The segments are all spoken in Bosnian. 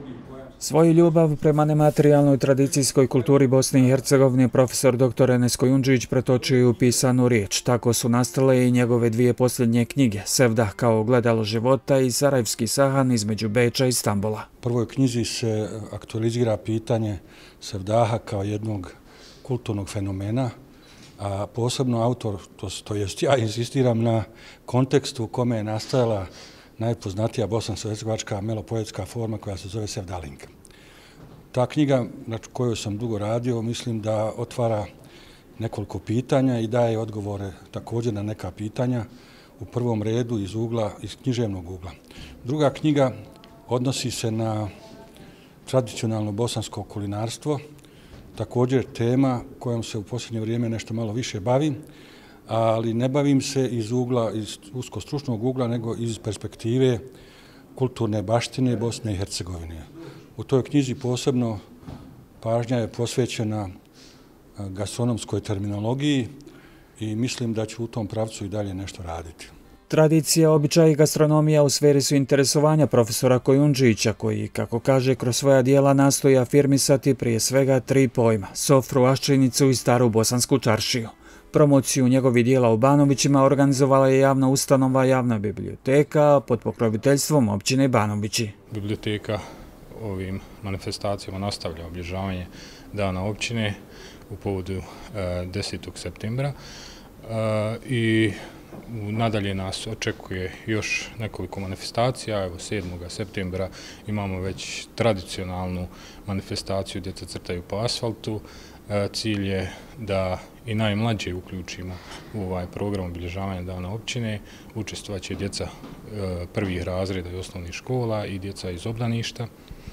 Svoju ljubav prema nematerijalnoj tradicijskoj kulturi Bosne i Hercegovine profesor dr. Enes Kojundžić pretočio je u pisanu riječ. Tako su nastale i njegove dvije posljednje knjige, Sevdah kao ogledalo života i Sarajevski sahan između Beča i Stambola. U prvoj knjizi se aktualizira pitanje Sevdaha kao jednog kulturnog fenomena, a posebno autor, to jest ja insistiram na kontekstu u kome je nastajala najpoznatija bosansko-hercegovačka melopoetska forma koja se zove Sevdalinka. Ta knjiga, na kojoj sam dugo radio, mislim da otvara nekoliko pitanja i daje odgovore također na neka pitanja, u prvom redu iz književnog ugla. Druga knjiga odnosi se na tradicionalno bosansko kulinarstvo, također tema kojom se u posljednje vrijeme nešto malo više bavim, ali ne bavim se iz usko-stručnog ugla, nego iz perspektive kulturne baštine Bosne i Hercegovine. U toj knjizi posebno pažnja je posvećena gastronomskoj terminologiji i mislim da ću u tom pravcu i dalje nešto raditi. Tradicija, običaj i gastronomija u sferi su interesovanja profesora Kojundžića, koji, kako kaže, kroz svoja dijela nastoji afirmisati prije svega tri pojma: sofru, aščinicu i staru bosansku čaršiju. Promociju njegovih dijela u Banovićima organizovala je javna ustanova Javna biblioteka pod pokroviteljstvom općine Banovići. Biblioteka ovim manifestacijama nastavlja obilježavanje Dana općine u povodu 10. septembra i nadalje nas očekuje još nekoliko manifestacija. Evo 7. septembra imamo već tradicionalnu manifestaciju Djeca crtaju po asfaltu. Cilj je da i najmlađe uključimo u ovaj program obilježavanja Dana općine. Učestvovat će djeca prvih razreda i osnovnih škola i djeca iz obdaništa.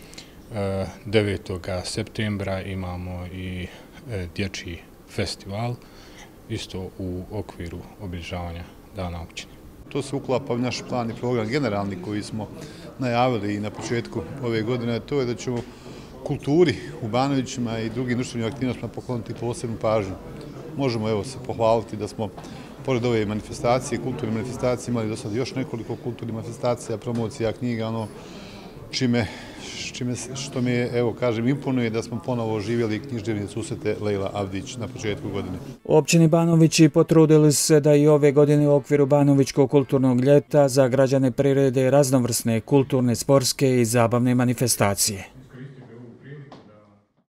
9. septembra imamo i dječji festival, isto u okviru obilježavanja Dana općine. To se uklapa u naš plan i program generalni koji smo najavili i na početku ove godine, to je da ćemo kulturi u Banovićima i drugim društvenim aktivnostima pokloniti posebnu pažnju. Možemo se pohvaliti da smo pored ove manifestacije, kulturne manifestacije, imali do sada još nekoliko kulturnih manifestacija, promocija knjiga, što mi je, imponuje da smo ponovo oživjeli književne susrete Lejla Avdić na početku godine. U općini Banovići potrudili su se da i ove godine u okviru Banovićkog kulturnog ljeta za građane prirede raznovrsne kulturne, sportske i zabavne manifestacije.